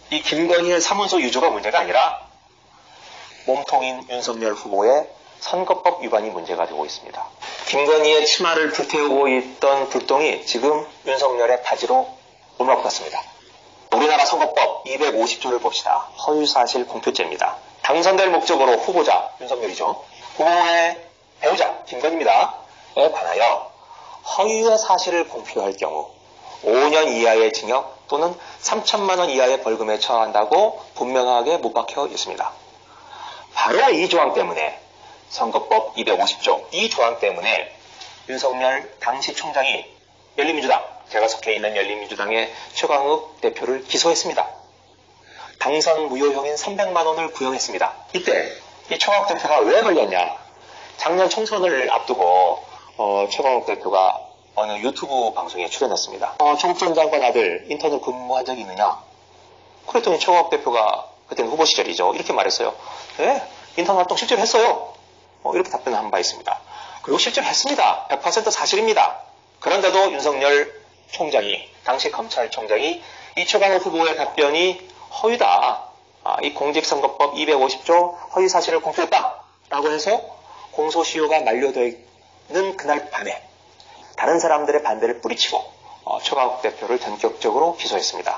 이 김건희의 사문서 유조가 문제가 아니라 몸통인 윤석열 후보의 선거법 위반이 문제가 되고 있습니다. 김건희의 치마를 불태우고 있던 불똥이 지금 윤석열의 바지로 올라왔습니다. 우리나라 선거법 250조를 봅시다. 허위사실 공표죄입니다. 당선될 목적으로 후보자 윤석열이죠. 후보의 배우자 김건희입니다.에 관하여 허위의 사실을 공표할 경우 5년 이하의 징역 또는 3천만 원 이하의 벌금에 처한다고 분명하게 못 박혀 있습니다. 바로 이 조항 때문에 선거법 250조 이 조항 때문에 윤석열 당시 총장이 열린민주당, 제가 속해 있는 열린민주당의 최광욱 대표를 기소했습니다. 당선 무효형인 300만 원을 구형했습니다. 이때 이 최광욱 대표가 왜 걸렸냐? 작년 총선을 앞두고 최광욱 대표가 어느 유튜브 방송에 출연했습니다. 조국 전 장관 아들 인턴으로 근무한 적이 있느냐? 그랬더니 최광욱 대표가 그때는 후보 시절이죠. 이렇게 말했어요. 네, 인턴 활동 실제로 했어요. 이렇게 답변을 한 바 있습니다. 그리고 실제로 했습니다. 100% 사실입니다. 그런데도 윤석열 총장이, 당시 검찰총장이 이 최광욱 후보의 답변이 허위다. 이 공직선거법 250조 허위사실을 공표했다. 라고 해서 공소시효가 만료되어 있는 그날 밤에 다른 사람들의 반대를 뿌리치고 최광욱 대표를 전격적으로 기소했습니다.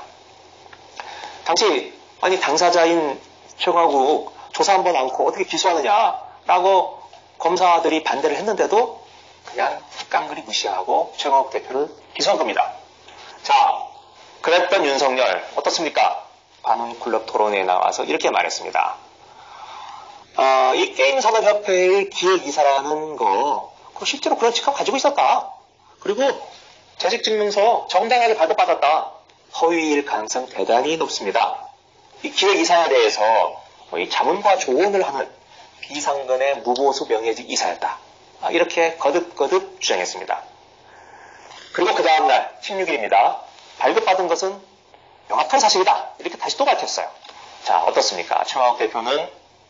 당시 당사자인 최광욱 조사 한번 않고 어떻게 기소하느냐라고 검사들이 반대를 했는데도 그냥 깡그리 무시하고 최광욱 대표를 기소한 겁니다. 자, 그랬던 윤석열 어떻습니까? 반응클럽 토론회에 나와서 이렇게 말했습니다. 이 게임산업협회의 기획이사라는 거 그거 실제로 그런 직함 가지고 있었다. 그리고 재직증명서 정당하게 발급받았다. 허위일 가능성 대단히 높습니다. 이 기획이사에 대해서 이 자문과 조언을 하는 비상근의 무보수 명예직 이사였다. 이렇게 거듭거듭 주장했습니다. 그리고 그 다음날 16일입니다. 발급받은 것은 명확한 사실이다. 이렇게 다시 또 밝혔어요. 자, 어떻습니까? 최광욱 대표는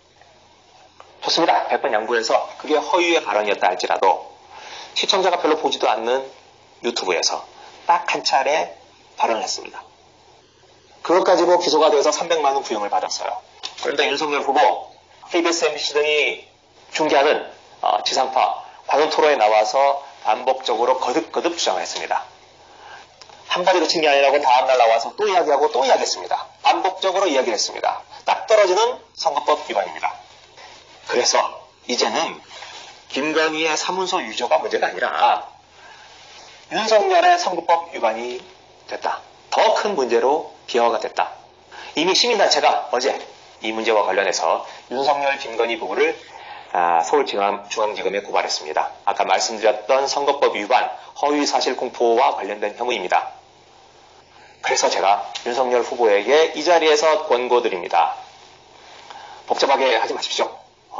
좋습니다. 100번 양보해서 그게 허위의 발언이었다 할지라도 시청자가 별로 보지도 않는 유튜브에서 딱 한 차례 발언을 했습니다. 그것 가지고 기소가 돼서 300만 원 구형을 받았어요. 그런데 윤석열 후보, KBS, MBC 등이 중계하는 지상파 관훈토론에 나와서 반복적으로 거듭거듭 주장했습니다. 한 번에 그친 게 아니라고 다음날 나와서 또 이야기하고 또 이야기했습니다. 반복적으로 이야기를 했습니다. 딱 떨어지는 선거법 위반입니다. 그래서 이제는 김건희의 사문서 유조가 문제가 아니라 윤석열의 선거법 위반이 됐다. 더 큰 문제로 비화가 됐다. 이미 시민단체가 어제 이 문제와 관련해서 윤석열, 김건희 부부를 서울중앙지검에 고발했습니다. 아까 말씀드렸던 선거법 위반, 허위사실 공표와 관련된 혐의입니다. 그래서 제가 윤석열 후보에게 이 자리에서 권고드립니다. 복잡하게 하지 마십시오.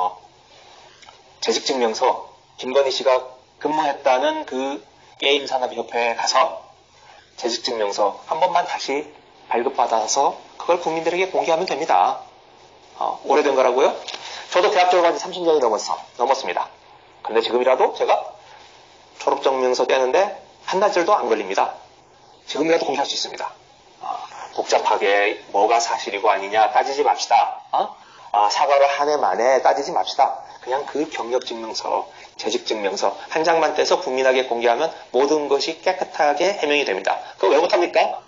재직증명서, 김건희 씨가 근무했다는 그 게임산업협회에 가서 재직증명서 한 번만 다시 발급받아서 그걸 국민들에게 공개하면 됩니다. 오래된 거라고요? 저도 대학 졸업한 지 30년이 넘었습니다. 그런데 지금이라도 제가 졸업증명서 떼는데 한 달쯤도 안 걸립니다. 지금이라도 공개할 수 있습니다. 복잡하게 뭐가 사실이고 아니냐 따지지 맙시다. 사과를 한 해 만에 따지지 맙시다. 그냥 그 경력증명서, 재직증명서 한 장만 떼서 국민에게 공개하면 모든 것이 깨끗하게 해명이 됩니다. 그거 왜 못합니까?